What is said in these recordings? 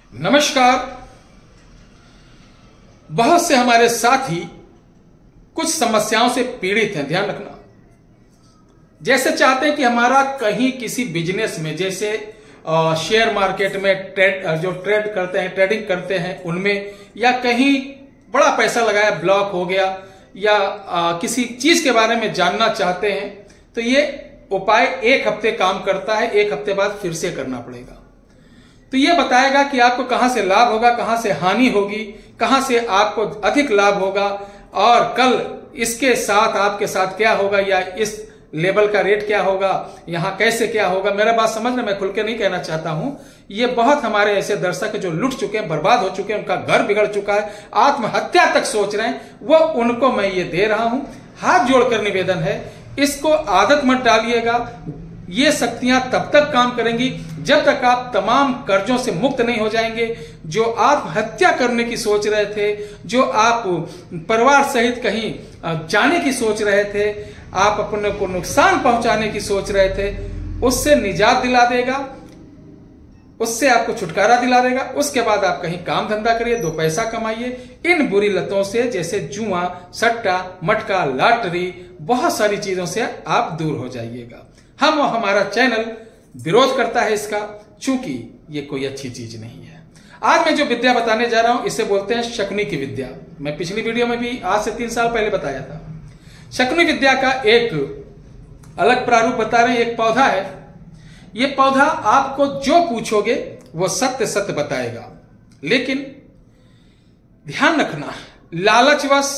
नमस्कार। बहुत से हमारे साथी कुछ समस्याओं से पीड़ित हैं, ध्यान रखना। जैसे चाहते हैं कि हमारा कहीं किसी बिजनेस में, जैसे शेयर मार्केट में ट्रेडिंग करते हैं उनमें, या कहीं बड़ा पैसा लगाया ब्लॉक हो गया, या किसी चीज के बारे में जानना चाहते हैं, तो ये उपाय 1 हफ्ते काम करता है। 1 हफ्ते बाद फिर से करना पड़ेगा। तो ये बताएगा कि आपको कहां से लाभ होगा, कहां से हानि होगी, कहां से आपको अधिक लाभ होगा, और कल इसके साथ आपके साथ क्या होगा, या इस लेवल का रेट क्या होगा, यहां कैसे क्या होगा। मेरा बात समझना, मैं खुल के नहीं कहना चाहता हूं। ये बहुत हमारे ऐसे दर्शक जो लुट चुके हैं, बर्बाद हो चुके हैं, उनका घर बिगड़ चुका है, आत्महत्या तक सोच रहे हैं, वो उनको मैं ये दे रहा हूं। हाथ जोड़कर निवेदन है, इसको आदत मत डालिएगा। ये शक्तियां तब तक काम करेंगी जब तक आप तमाम कर्जों से मुक्त नहीं हो जाएंगे। जो आत्महत्या करने की सोच रहे थे, जो आप परिवार सहित कहीं जाने की सोच रहे थे, आप अपने को नुकसान पहुंचाने की सोच रहे थे, उससे निजात दिला देगा, उससे आपको छुटकारा दिला देगा। उसके बाद आप कहीं काम धंधा करिए, 2 पैसा कमाइए। इन बुरी लतों से, जैसे जुआ, सट्टा, मटका, लॉटरी, बहुत सारी चीजों से आप दूर हो जाइएगा। हम और हमारा चैनल विरोध करता है इसका, चूंकि ये कोई अच्छी चीज नहीं है। आज मैं जो विद्या बताने जा रहा हूं, इसे बोलते हैं शकुनी की विद्या। मैं पिछली वीडियो में भी आज से 3 साल पहले बताया था। शकुनी विद्या का एक अलग प्रारूप बता रहे हैं। एक पौधा है, ये पौधा आपको जो पूछोगे वो सत्य सत्य बताएगा। लेकिन ध्यान रखना, लालचवश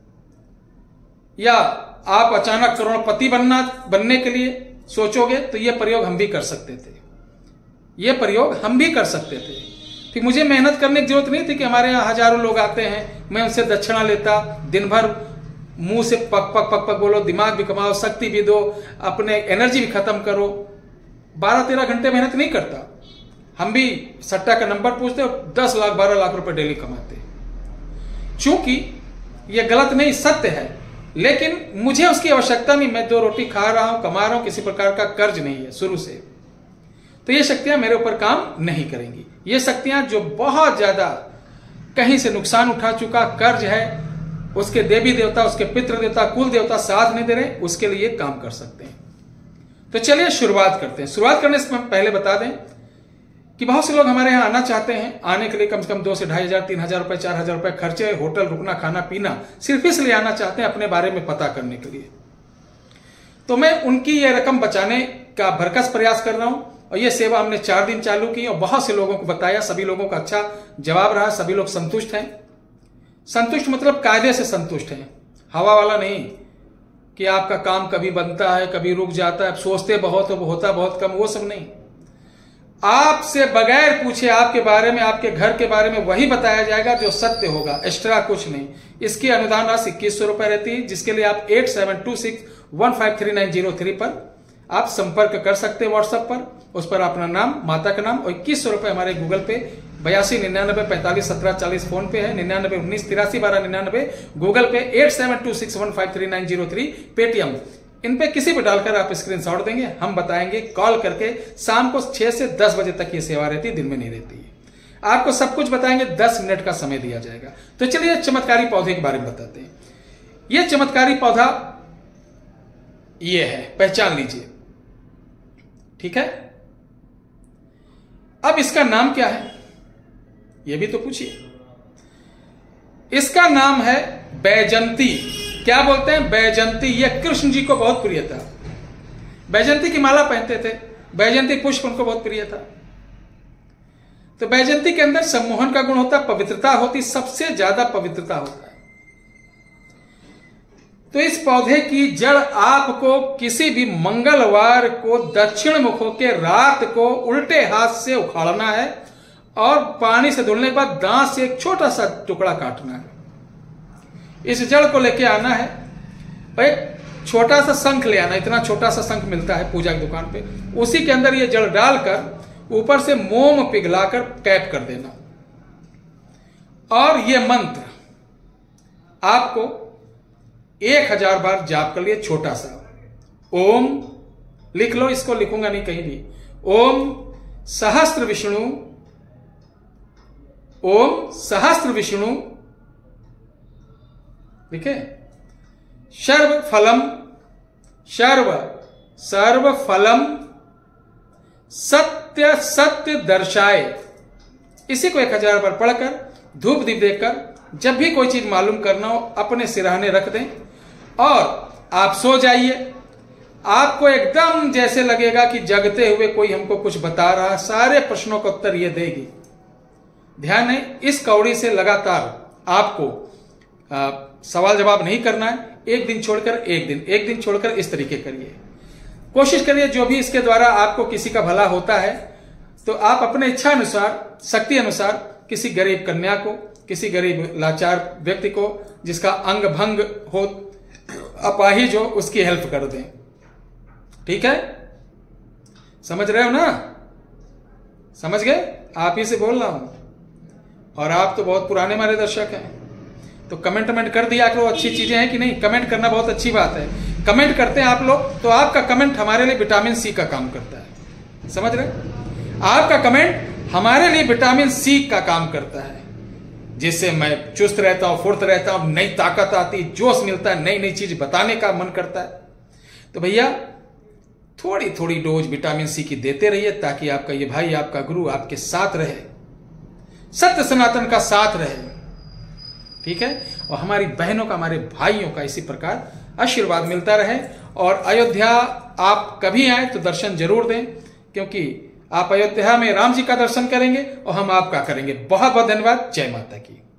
या आप अचानक करोड़पति बनने के लिए सोचोगे तो ये प्रयोग हम भी कर सकते थे। ये प्रयोग हम भी कर सकते थे। फिर मुझे मेहनत करने की जरूरत नहीं थी कि हमारे यहाँ हजारों लोग आते हैं, मैं उनसे दक्षिणा लेता, दिन भर मुंह से पक पक पक पक बोलो, दिमाग भी कमाओ, शक्ति भी दो, अपने एनर्जी भी खत्म करो। 12-13 घंटे मेहनत नहीं करता। हम भी सट्टा का नंबर पूछते और 10 लाख 12 लाख रुपए डेली कमाते। चूंकि यह गलत नहीं, सत्य है, लेकिन मुझे उसकी आवश्यकता नहीं। मैं 2 रोटी खा रहा हूं, कमा रहा हूं, किसी प्रकार का कर्ज नहीं है शुरू से। तो ये शक्तियां मेरे ऊपर काम नहीं करेंगी। ये शक्तियां जो बहुत ज्यादा कहीं से नुकसान उठा चुका, कर्ज है, उसके देवी देवता, उसके पितृ देवता, कुल देवता साथ नहीं दे रहे, उसके लिए काम कर सकते हैं। तो चलिए शुरुआत करते हैं। शुरुआत करने से पहले बता दें कि बहुत से लोग हमारे यहाँ आना चाहते हैं। आने के लिए कम से कम 2 से 2,500, 3,000 रुपए, 4,000 रुपए खर्चे, होटल रुकना, खाना पीना, सिर्फ इसलिए आना चाहते हैं अपने बारे में पता करने के लिए। तो मैं उनकी ये रकम बचाने का भरकस प्रयास कर रहा हूं, और ये सेवा हमने 4 दिन चालू की और बहुत से लोगों को बताया। सभी लोगों का अच्छा जवाब रहा, सभी लोग संतुष्ट हैं। संतुष्ट मतलब कायदे से संतुष्ट हैं, हवा वाला नहीं कि आपका काम कभी बनता है, कभी रुक जाता है, सोचते बहुत हो, होता बहुत कम, वो सब नहीं। आपसे बगैर पूछे आपके बारे में, आपके घर के बारे में वही बताया जाएगा जो सत्य होगा, एक्स्ट्रा कुछ नहीं। इसकी अनुदान राशि 2100 रुपए रहती है, जिसके लिए आप 8726153903 पर आप संपर्क कर सकते हैं। व्हाट्सएप पर उस पर अपना नाम, माता का नाम और 2100 रुपए हमारे गूगल पे 8299451740 फोन पे है, 9919831299 गूगल पे, 8726153903 पेटीएम। इन पे किसी भी डालकर आप स्क्रीनशॉट देंगे, हम बताएंगे। कॉल करके शाम को 6 से 10 बजे तक ये सेवा रहती है, दिन में नहीं रहती है। आपको सब कुछ बताएंगे, 10 मिनट का समय दिया जाएगा। तो चलिए चमत्कारी पौधे के बारे में बताते हैं। ये चमत्कारी पौधा ये है, पहचान लीजिए, ठीक है। अब इसका नाम क्या है ये भी तो पूछिए। इसका नाम है बैजंती। क्या बोलते हैं? बैजंती। यह कृष्ण जी को बहुत प्रिय था। बैजंती की माला पहनते थे, बैजंती पुष्प उनको बहुत प्रिय था। तो बैजंती के अंदर सम्मोहन का गुण होता, पवित्रता होती, सबसे ज्यादा पवित्रता होता है। तो इस पौधे की जड़ आपको किसी भी मंगलवार को दक्षिण मुख होकर रात को उल्टे हाथ से उखाड़ना है, और पानी से धुलने के बाद दांत से एक छोटा सा टुकड़ा काटना है। इस जड़ को लेके आना है, और एक छोटा सा शंख ले आना। इतना छोटा सा शंख मिलता है पूजा की दुकान पे, उसी के अंदर ये जड़ डालकर ऊपर से मोम पिघलाकर कैप कर देना। और ये मंत्र आपको 1000 बार जाप कर लिए। छोटा सा ओम लिख लो, इसको लिखूंगा नहीं कहीं भी। ओम सहस्त्र विष्णु ओम सहस्त्र विष्णु, ठीक है, सर्व फलम सत्य सत्य दर्शाए। इसी को 1000 बार पढ़कर, धूप दीप देकर, जब भी कोई चीज मालूम करना हो अपने सिरहाने रख दें और आप सो जाइए। आपको एकदम जैसे लगेगा कि जगते हुए कोई हमको कुछ बता रहा, सारे प्रश्नों का उत्तर ये देगी। ध्यान है, इस कौड़ी से लगातार आपको सवाल जवाब नहीं करना है। एक दिन छोड़कर एक दिन छोड़कर इस तरीके करिए। कोशिश करिए जो भी इसके द्वारा आपको किसी का भला होता है तो आप अपने इच्छा अनुसार, शक्ति अनुसार किसी गरीब कन्या को, किसी गरीब लाचार व्यक्ति को जिसका अंग भंग हो, अपाहिज हो, उसकी हेल्प कर दें। ठीक है, समझ रहे हो ना? समझ गए? आप ही से बोल रहा हूं और आप तो बहुत पुराने हमारे दर्शक हैं, तो कमेंट कर दिया करो अच्छी चीजें हैं कि नहीं। कमेंट करना बहुत अच्छी बात है। कमेंट करते हैं आप लोग तो आपका कमेंट हमारे लिए विटामिन सी का काम करता है। समझ रहे? आपका कमेंट हमारे लिए विटामिन सी का काम करता है, जिससे मैं चुस्त रहता हूं, फुर्त रहता हूं, नई ताकत आती, जोश मिलता है, नई नई चीज बताने का मन करता है। तो भैया थोड़ी थोड़ी डोज विटामिन सी की देते रहिए ताकि आपका ये भाई, आपका गुरु आपके साथ रहे, सत्य सनातन का साथ रहे। ठीक है, और हमारी बहनों का, हमारे भाइयों का इसी प्रकार आशीर्वाद मिलता रहे। और अयोध्या आप कभी आए तो दर्शन जरूर दें, क्योंकि आप अयोध्या में राम जी का दर्शन करेंगे और हम आपका करेंगे। बहुत बहुत धन्यवाद। जय माता की।